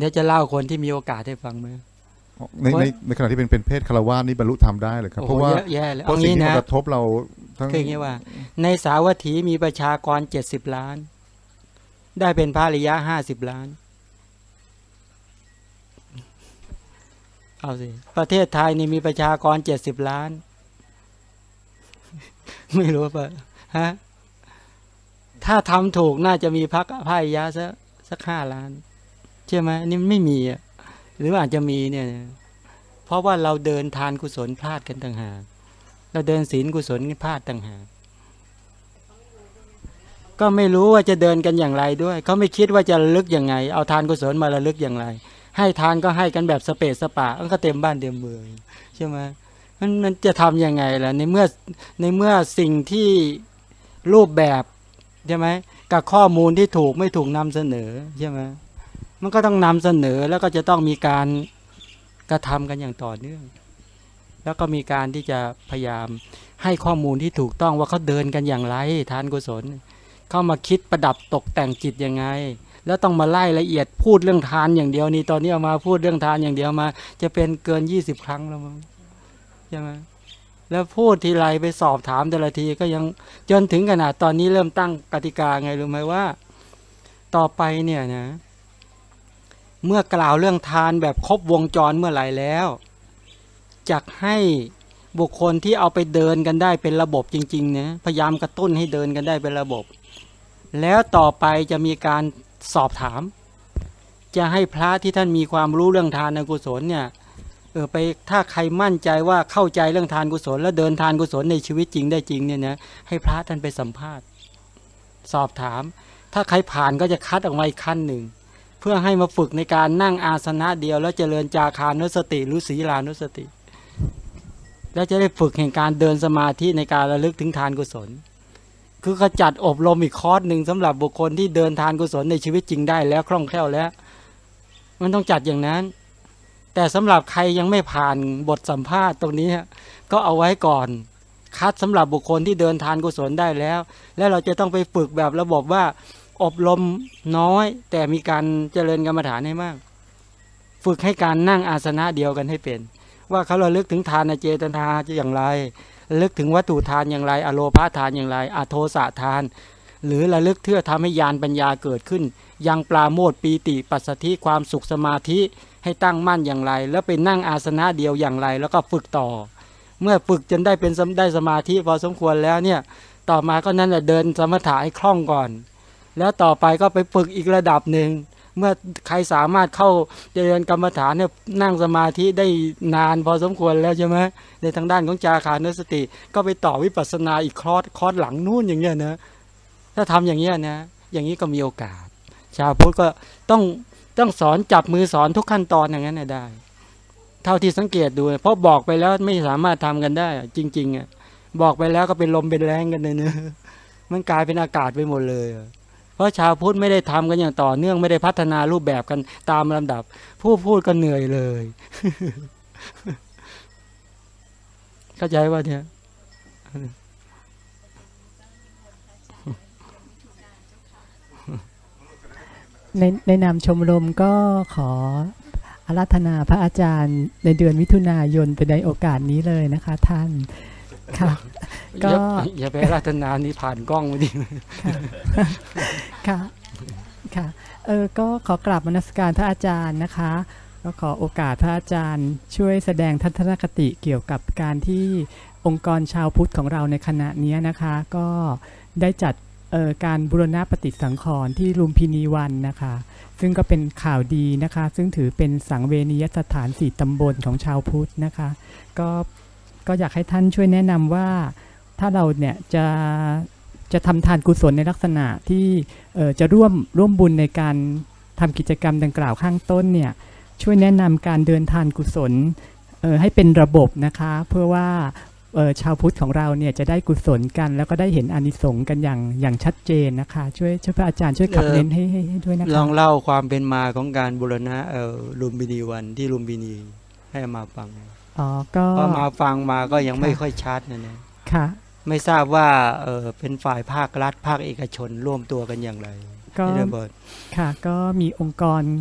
เดี๋ยวจะเล่าคนที่มีโอกาสให้ฟังไหมในขณะที่เป็นเพศคารวะนี่บรรลุธรรมได้เลยครับเพราะว่าเพราะสิ่งที่มากระทบเราคืออย่างนี้ว่าในสาวัตถีมีประชากร70 ล้านได้เป็นพระอริยะ50 ล้านเอาสิประเทศไทยนี่มีประชากร70 ล้านไม่รู้ป่ะฮะถ้าทำถูกน่าจะมีพระอริยะสัก5 ล้านใช่ไหมนี่ไม่มีอ่ะหรืออาจจะมีเนี่ยเพราะว่าเราเดินทานกุศลพลาดกันต่างหากเราเดินศีลกุศลพลาดต่างหากก็ไม่รู้ว่าจะเดินกันอย่างไรด้วยเขาไม่คิดว่าจะระลึกยังไงเอาทานกุศลมาระลึกอย่างไรให้ทานก็ให้กันแบบสเปซสปะมันก็เต็มบ้านเต็มเมืองใช่ไหมมันจะทำยังไงล่ะในเมื่อสิ่งที่รูปแบบใช่ไหมกับข้อมูลที่ถูกไม่ถูกนำเสนอใช่ไหมมันก็ต้องนำเสนอแล้วก็จะต้องมีการกระทำกันอย่างต่อเนื่องแล้วก็มีการที่จะพยายามให้ข้อมูลที่ถูกต้องว่าเขาเดินกันอย่างไรทานกุศลเข้ามาคิดประดับตกแต่งจิตยังไงแล้วต้องมาไล่ละเอียดพูดเรื่องทานอย่างเดียวนี่ตอนนี้เอามาพูดเรื่องทานอย่างเดียวมาจะเป็นเกิน20 ครั้งแล้วมั้งใช่ไหมแล้วพูดทีไรไปสอบถามแต่ละทีก็ยังจนถึงขนาดตอนนี้เริ่มตั้งกติกาไงรู้ไหมว่าต่อไปเนี่ยนะเมื่อกล่าวเรื่องทานแบบครบวงจรเมื่อไหร่แล้วจักให้บุคคลที่เอาไปเดินกันได้เป็นระบบจริงๆนะพยายามกระตุ้นให้เดินกันได้เป็นระบบแล้วต่อไปจะมีการสอบถามจะให้พระที่ท่านมีความรู้เรื่องทานกุศลเนี่ยไปถ้าใครมั่นใจว่าเข้าใจเรื่องทานกุศลแล้วเดินทานกุศลในชีวิตจริงได้จริงเนี่ยนะให้พระท่านไปสัมภาษณ์สอบถามถ้าใครผ่านก็จะคัดออกมาอีกขั้นหนึ่งเพื่อให้มาฝึกในการนั่งอาสนะเดียวแล้วเจริญจาคานุสติหรือศีลานุสติแล้วจะได้ฝึกแห่งการเดินสมาธิในการระลึกถึงทานกุศลคือขจัดอบรมอีกคอร์สหนึ่งสำหรับบุคคลที่เดินทานกุศลในชีวิตจริงได้แล้วคล่องแคล่วแล้วมันต้องจัดอย่างนั้นแต่สำหรับใครยังไม่ผ่านบทสัมภาษณ์ตรงนี้ก็เอาไว้ก่อนคัดสำหรับบุคคลที่เดินทานกุศลได้แล้วแล้วเราจะต้องไปฝึกแบบระบบว่าอบรมน้อยแต่มีการเจริญกรรมฐานให้มากฝึกให้การนั่งอาสนะเดียวกันให้เป็นว่าเขาระลึกถึงทานเจตนาจะอย่างไรระลึกถึงวัตถุทานอย่างไรอโลภาทานอย่างไรอโทสะทานหรือระลึกเพื่อทำให้ญาณปัญญาเกิดขึ้นยังปราโมทย์ปีติปัสสัทธิความสุขสมาธิให้ตั้งมั่นอย่างไรแล้วไปนั่งอาสนะเดียวอย่างไรแล้วก็ฝึกต่อเมื่อฝึกจนได้เป็นได้สมาธิพอสมควรแล้วเนี่ยต่อมาก็นั่นแหละเดินสมถะให้คล่องก่อนแล้วต่อไปก็ไปฝึกอีกระดับหนึ่งเมื่อใครสามารถเข้าเจริญกรรมฐานเนี่ยนั่งสมาธิได้นานพอสมควรแล้วใช่ไหมในทางด้านของจาคานุสติก็ไปต่อวิปัสสนาอีกคอร์สหลังนู่นอย่างเงี้ยนะถ้าทำอย่างเงี้ยนะอย่างนี้ก็มีโอกาสชาวพุทธก็ต้องสอนจับมือสอนทุกขั้นตอนอย่างนั้นได้เท่าที่สังเกตดูเพราะบอกไปแล้วไม่สามารถทำกันได้จริงๆอ่ะบอกไปแล้วก็เป็นลมเป็นแรงกันเลยเนอะมันกลายเป็นอากาศไปหมดเลยเพราะชาวพุทธไม่ได้ทำกันอย่างต่อเนื่องไม่ได้พัฒนารูปแบบกันตามลำดับผู้พูดก็เหนื่อยเลยเข้าใจว่าเนี่ยในนามชมรมก็ขออาราธนาพระอาจารย์ในเดือนมิถุนายนเป็นในโอกาสนี้เลยนะคะท่านค่ะก็อย่าไปอาราธนานี้ผ่านกล้องมาดิค่ะค่ะก็ขอกราบนมัสการพระอาจารย์นะคะก็ขอโอกาสพระอาจารย์ช่วยแสดงทัศนคติเกี่ยวกับการที่องค์กรชาวพุทธของเราในขณะนี้นะคะก็ได้จัดการบูรณะปฏิสังขรณ์ที่ลุมพินีวันนะคะซึ่งก็เป็นข่าวดีนะคะซึ่งถือเป็นสังเวนียสถาน4ตำบลของชาวพุทธนะคะก็อยากให้ท่านช่วยแนะนำว่าถ้าเราเนี่ยจะทำทานกุศลในลักษณะที่จะร่วมบุญในการทำกิจกรรมดังกล่าวข้างต้นเนี่ยช่วยแนะนำการเดินทานกุศลให้เป็นระบบนะคะเพื่อว่าชาวพุทธของเราเนี่ยจะได้กุศลกันแล้วก็ได้เห็นอานิสงส์กันอย่างชัดเจนนะคะช่วยพระอาจารย์ช่วยขับเน้นให้ด้วยนะคะลองเล่าความเป็นมาของการบูรณะลุมพินีวันที่ลุมพินีให้มาฟังก็พอมาฟังมาก็ยังไม่ค่อยชัดนะค่ะไม่ทราบว่าเป็นฝ่ายภาครัฐภาคเอกชนร่วมตัวกันอย่างไรก็ค่ะก็มีองค์กร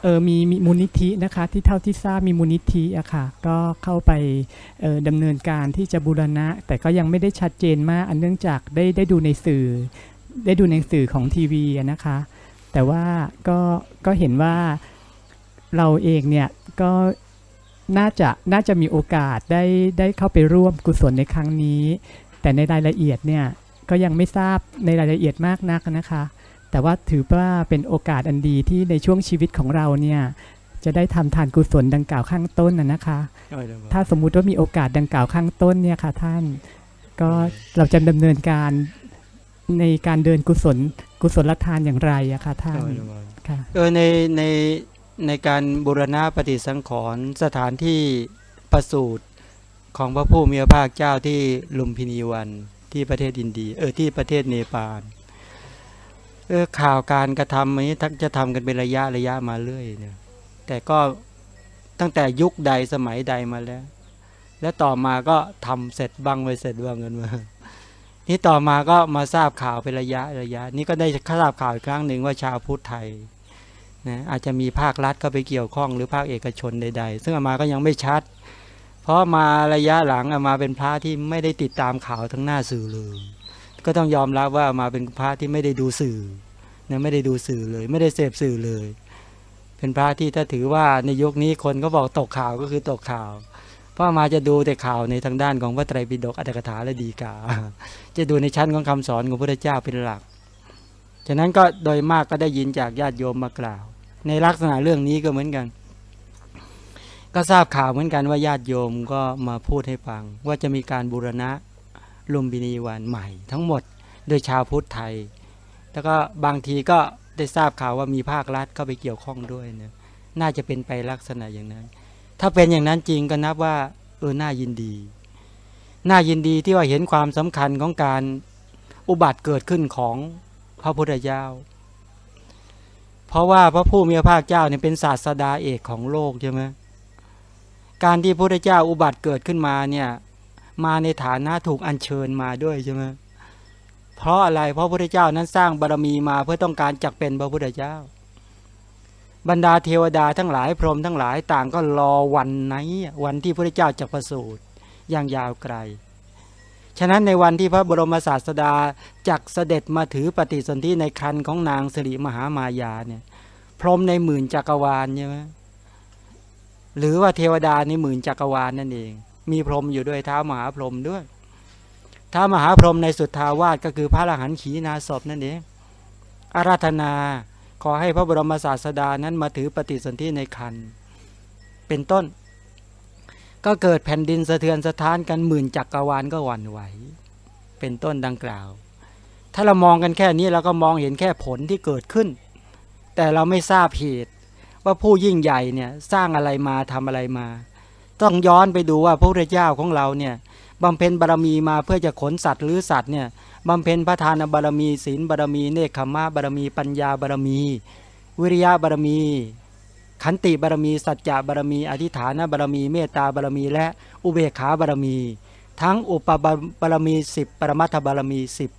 มีมูลนิธินะคะที่เท่าที่ทราบมีมูลนิธิอะค่ะก็เข้าไปดำเนินการที่จะบูรณะแต่ก็ยังไม่ได้ชัดเจนมากอันเนื่องจากได้ดูในสื่อของทีวีนะคะแต่ว่าก็เห็นว่าเราเองเนี่ยก็น่าจะมีโอกาสได้เข้าไปร่วมกุศลในครั้งนี้แต่ในรายละเอียดเนี่ยก็ยังไม่ทราบในรายละเอียดมากนักนะคะแต่ว่าถือว่าเป็นโอกาสอันดีที่ในช่วงชีวิตของเราเนี่ยจะได้ทำทานกุศลดังกล่าวข้างต้นนะคะถ้าสมมุติว่ามีโอกาสดังกล่าวข้างต้นเนี่ยค่ะท่านก็เราจะดำเนินการในการเดินกุศลทานอย่างไรอะค่ะท่านค่ะในการบูรณะปฏิสังขรณ์สถานที่ประสูติของพระผู้มีพระภาคเจ้าที่ลุมพินีวันที่ประเทศอินเดียที่ประเทศเนปาลข่าวการกระทำนี้จะทำกันเป็นระยะมาเรื่อยเนี่ยแต่ก็ตั้งแต่ยุคใดสมัยใดมาแล้วต่อมาก็ทำเสร็จบ้างไม่เสร็จบ้างกันมานี่ต่อมาก็มาทราบข่าวเป็นระยะนี่ก็ได้ทราบข่าวอีกครั้งหนึ่งว่าชาวพุทธไทยนะอาจจะมีภาครัฐก็ไปเกี่ยวข้องหรือภาคเอกชนใดๆซึ่งอามาก็ยังไม่ชัดเพราะมาระยะหลังอามาเป็นพระที่ไม่ได้ติดตามข่าวทั้งหน้าสื่อเลยก็ต้องยอมรับว่าอามาเป็นพระที่ไม่ได้ดูสื่อนะไม่ได้ดูสื่อเลยไม่ได้เสพสื่อเลยเป็นพระที่ถ้าถือว่าในยุคนี้คนก็บอกตกข่าวก็คือตกข่าวเพราะอามาจะดูแต่ข่าวในทางด้านของพระไตรปิฎกอรรถกถาและฎีกาจะดูในชั้นของคำสอนของพระพุทธเจ้าเป็นหลักฉะนั้นก็โดยมากก็ได้ยินจากญาติโยมมากล่าวในลักษณะเรื่องนี้ก็เหมือนกันก็ทราบข่าวเหมือนกันว่าญาติโยมก็มาพูดให้ฟังว่าจะมีการบูรณะลุมพินีวันใหม่ทั้งหมดโดยชาวพุทธไทยแล้วก็บางทีก็ได้ทราบข่าวว่ามีภาครัฐเข้าไปเกี่ยวข้องด้วยนะน่าจะเป็นไปลักษณะอย่างนั้นถ้าเป็นอย่างนั้นจริงก็นับว่าน่ายินดีที่ว่าเห็นความสำคัญของการอุบัติเกิดขึ้นของพระพุทธเจ้าเพราะว่าพระผู้มีพระภาคเจ้าเนี่ยเป็นศาสดาเอกของโลกใช่ไหมการที่พระพุทธเจ้าอุบัติเกิดขึ้นมาเนี่ยมาในฐานะถูกอัญเชิญมาด้วยใช่ไหมเพราะอะไรเพราะพระพุทธเจ้านั้นสร้างบารมีมาเพื่อต้องการจักเป็นพระพุทธเจ้าบรรดาเทวดาทั้งหลายพรหมทั้งหลายต่างก็รอวันวันที่พระพุทธเจ้าจะประสูติอย่างยาวไกลฉะนั้นในวันที่พระบรมศาสดาจักเสด็จมาถือปฏิสนธิในครรภ์ของนางสิริมหามายาเนี่ยพรหมในหมื่นจักรวาลใช่ไหมหรือว่าเทวดาในหมื่นจักรวาลนั่นเองมีพรหมอยู่ด้วยท้าวมหาพรหมด้วยท้าวมหาพรหมในสุทธาวาสก็คือพระอรหันต์ขีณาสพนั่นเองอาราธนาขอให้พระบรมศาสดานั้นมาถือปฏิสนธิในครรภ์เป็นต้นก็เกิดแผ่นดินสะเทือนสะท้านกันหมื่นจักรวาลก็หวั่นไหวเป็นต้นดังกล่าวถ้าเรามองกันแค่นี้เราก็มองเห็นแค่ผลที่เกิดขึ้นแต่เราไม่ทราบเหตุว่าผู้ยิ่งใหญ่เนี่ยสร้างอะไรมาทำอะไรมาต้องย้อนไปดูว่าพระพุทธเจ้าของเราเนี่ยบำเพ็ญบารมีมาเพื่อจะขนสัตว์หรือสัตว์เนี่ยบำเพ็ญพระทานบารมีศีลบารมีเนคขมะบารมีปัญญาบารมีวิริยะบารมีขันติบารมีสัจจะบารมีอธิฐานบารมีเมตตาบารมีและอุเบกขาบารมีทั้งอุปบารมี10ปรมัตถบารมี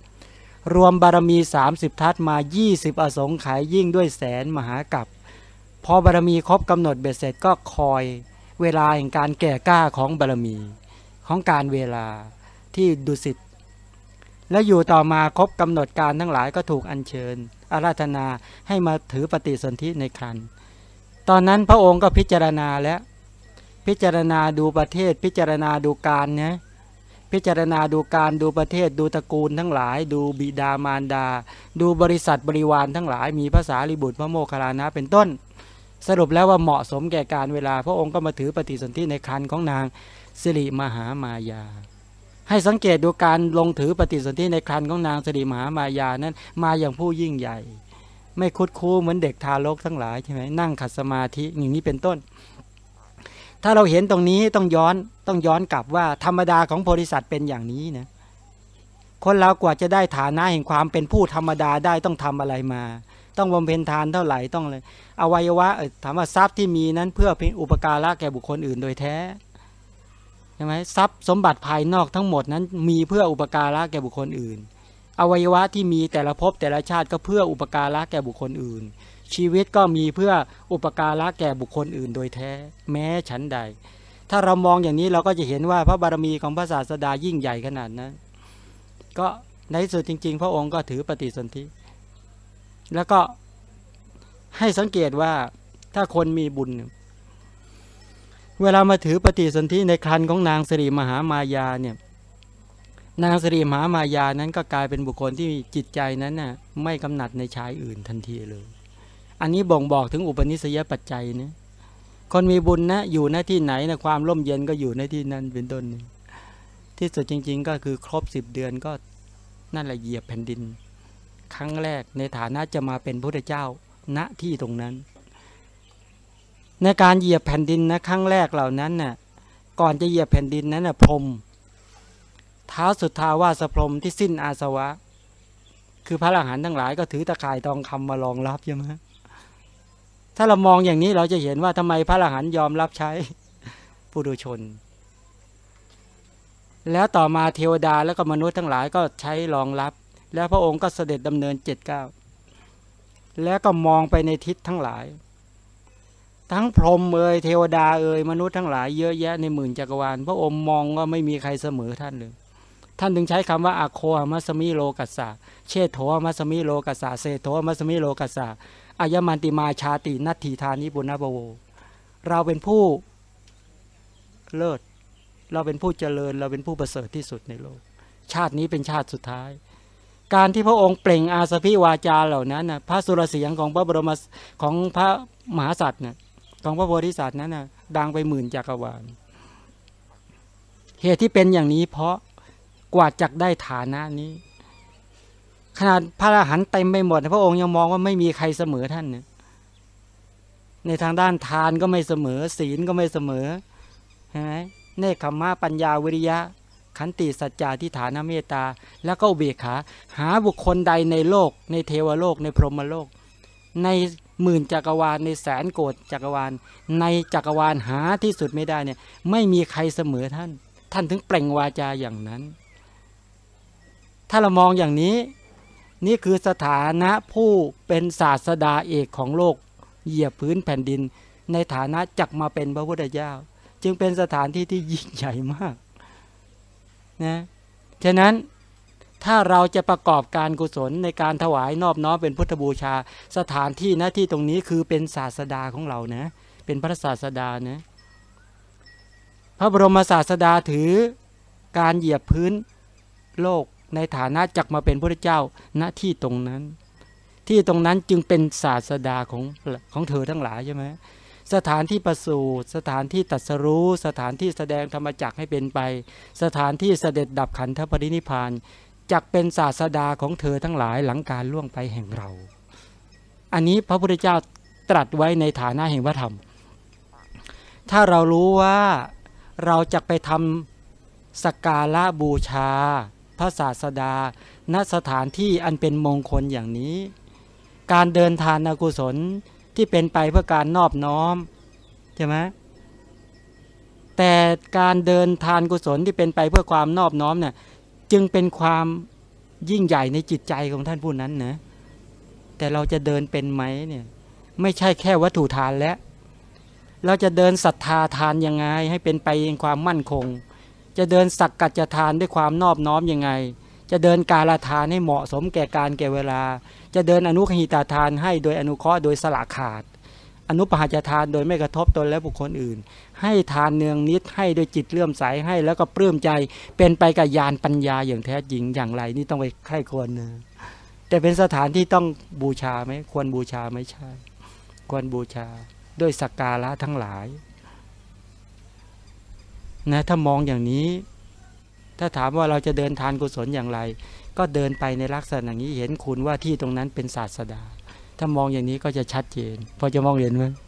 10รวมบารมี30ทัศมา20อสงไขยยิ่งด้วยแสนมหากัปพอบารมีครบกำหนดเบ็ดเสร็จก็คอยเวลาแห่งการแก่กล้าของบารมีของการเวลาที่ดุสิตและอยู่ต่อมาครบกำหนดการทั้งหลายก็ถูกอัญเชิญอาราธนาให้มาถือปฏิสนธิในครรภ์ตอนนั้นพระองค์ก็พิจารณาแล้วพิจารณาดูประเทศพิจารณาดูการนะพิจารณาดูการดูประเทศดูตระกูลทั้งหลายดูบิดามารดาดูบริษัทบริวารทั้งหลายมีภาษาลิบุตรพระโมคคัลลานะเป็นต้นสรุปแล้วว่าเหมาะสมแก่การเวลาพระองค์ก็มาถือปฏิสนธิในครรภ์ของนางสิริมหามายาให้สังเกตดูการลงถือปฏิสนธิในครรภ์ของนางสิริมหามายานั้นมาอย่างผู้ยิ่งใหญ่ไม่คุดคู้เหมือนเด็กทารกทั้งหลายใช่ไหมนั่งขัดสมาธิอย่างนี้เป็นต้นถ้าเราเห็นตรงนี้ต้องย้อนกลับว่าธรรมดาของโพธิสัตว์เป็นอย่างนี้นะคนเรากว่าจะได้ฐานะแห่งความเป็นผู้ธรรมดาได้ต้องทำอะไรมาต้องบำเพ็ญทานเท่าไหร่ต้องเลยอวัยวะถามว่าทรัพย์ที่มีนั้นเพื่อเป็นอุปการะแก่บุคคลอื่นโดยแท้ใช่ไหมทรัพย์สมบัติภายนอกทั้งหมดนั้นมีเพื่ออุปการะแก่บุคคลอื่นอวัยวะที่มีแต่ละภพแต่ละชาติก็เพื่ออุปการะแก่บุคคลอื่นชีวิตก็มีเพื่ออุปการะแก่บุคคลอื่นโดยแท้แม้ฉันใดถ้าเรามองอย่างนี้เราก็จะเห็นว่าพระบารมีของพระศาสดายิ่งใหญ่ขนาดนั้นก็ในที่สุดจริงๆพระองค์ก็ถือปฏิสนธิแล้วก็ให้สังเกตว่าถ้าคนมีบุญเวลามาถือปฏิสนธิในครรภ์ของนางสิริมหามายาเนี่ยนางสิริมหามายานั้นก็กลายเป็นบุคคลที่จิตใจนั้นน่ะไม่กำหนัดในชายอื่นทันทีเลยอันนี้บ่งบอกถึงอุปนิสัยปัจจัยนะคนมีบุญนะอยู่หน้าที่ไหนนะความร่มเย็นก็อยู่ในที่นั้นเป็นต้นที่สุดจริงๆก็คือครบ10 เดือนก็นั่นแหละเหยียบแผ่นดินครั้งแรกในฐานะจะมาเป็นพระพุทธเจ้าณที่ตรงนั้นในการเหยียบแผ่นดินนะครั้งแรกเหล่านั้นน่ะก่อนจะเหยียบแผ่นดินนั้นน่ะพรหมท้าวสุทธาวาสพรหมที่สิ้นอาสวะคือพระอรหันต์ทั้งหลายก็ถือตะข่ายทองคำมารองรับใช่ไหมถ้าเรามองอย่างนี้เราจะเห็นว่าทำไมพระอรหันต์ยอมรับใช้ปุถุชนแล้วต่อมาเทวดาแล้วก็มนุษย์ทั้งหลายก็ใช้รองรับแล้วพระองค์ก็เสด็จดำเนิน7 แล้วก็มองไปในทิศทั้งหลายทั้งพรหมเทวดามนุษย์ทั้งหลายเยอะแยะในหมื่นจักรวาลพระองค์มองว่าไม่มีใครเสมอท่านเลยท่านถึงใช้คำว่าอาโคมัสมิโลกัสสะเชษโธมัสมิโลกัสสะเศโธมัสมิโลกัสสะอายมันติมาชาตินัตถิธานิปุณณบโวเราเป็นผู้เลิศเราเป็นผู้เจริญเราเป็นผู้ประเสริฐที่สุดในโลกชาตินี้เป็นชาติสุดท้ายการที่พระองค์เปล่งอาสพิวาจาเหล่านั้นนะพระสุรเสียงของพระบรมของพระมหาสัตว์เนี่ยของพระโพธิสัตว์นั้นนะดังไปหมื่นจักรวาลเหตุที่เป็นอย่างนี้เพราะกว่าจักได้ฐานะนี้ขนาดพระอรหันต์เต็มไปหมดพระองค์ยังมองว่าไม่มีใครเสมอท่านเนี่ยในทางด้านทานก็ไม่เสมอศีลก็ไม่เสมอใช่ไหมเนคขมะปัญญาวิริยะขันติสัจจะทิฏฐานเมตตาแล้วก็อุเบกขาหาบุคคลใดในโลกในเทวโลกในพรหมโลกในหมื่นจักรวาลในแสนโกฏจักรวาลในจักรวาลหาที่สุดไม่ได้เนี่ยไม่มีใครเสมอท่านถึงเปล่งวาจาอย่างนั้นถ้าเรามองอย่างนี้นี่คือสถานะผู้เป็นศาสดาเอกของโลกเหยียบพื้นแผ่นดินในฐานะจักมาเป็นพระพุทธเจ้าจึงเป็นสถานที่ที่ยิ่งใหญ่มากนะฉะนั้นถ้าเราจะประกอบการกุศลในการถวายนอบน้อมเป็นพุทธบูชาสถานที่หน้าที่ตรงนี้คือเป็นศาสดาของเรานะเป็นพระศาสดานะพระบรมศาสดาถือการเหยียบพื้นโลกในฐานะจักมาเป็นพระเจ้าณที่ตรงนั้นที่ตรงนั้นจึงเป็นศาสดาของเธอทั้งหลายใช่ไหมสถานที่ประสูติสถานที่ตรัสรู้สถานที่แสดงธรรมจักรให้เป็นไปสถานที่เสด็จดับขันธปรินิพพานจักเป็นศาสดาของเธอทั้งหลายหลังการล่วงไปแห่งเราอันนี้พระพุทธเจ้าตรัสไว้ในฐานะแห่งพระธรรมถ้าเรารู้ว่าเราจะไปทำสักการะบูชาพระศาสดาณสถานที่อันเป็นมงคลอย่างนี้การเดินทานกุศลที่เป็นไปเพื่อการนอบน้อมใช่ไหมแต่การเดินทานกุศลที่เป็นไปเพื่อความนอบน้อมเนี่ยจึงเป็นความยิ่งใหญ่ในจิตใจของท่านผู้นั้นนะแต่เราจะเดินเป็นไหมเนี่ยไม่ใช่แค่วัตถุทานแล้วเราจะเดินศรัทธาทานยังไงให้เป็นไปในความมั่นคงจะเดินสักกัจจทานด้วยความนอบน้อมยังไงจะเดินกาลทานให้เหมาะสมแก่การแก่เวลาจะเดินอนุคหิตาทานให้โดยอนุเคราะห์โดยสละขาดอนุปหาจทานโดยไม่กระทบตนและบุคคลอื่นให้ทานเนืองนิดให้โดยจิตเลื่อมใสให้แล้วก็ปลื้มใจเป็นไปกับญาณปัญญาอย่างแท้จริงอย่างไรนี่ต้องไปใคร่ควรนะแต่เป็นสถานที่ต้องบูชาไหมควรบูชาไม่ใช่ควรบูชาด้วยสักการะทั้งหลายนะถ้ามองอย่างนี้ถ้าถามว่าเราจะเดินทานกุศลอย่างไรก็เดินไปในลักษณะอย่างนี้เห็นคุณว่าที่ตรงนั้นเป็นศาสดาถ้ามองอย่างนี้ก็จะชัดเจนพอจะมองเห็นไหม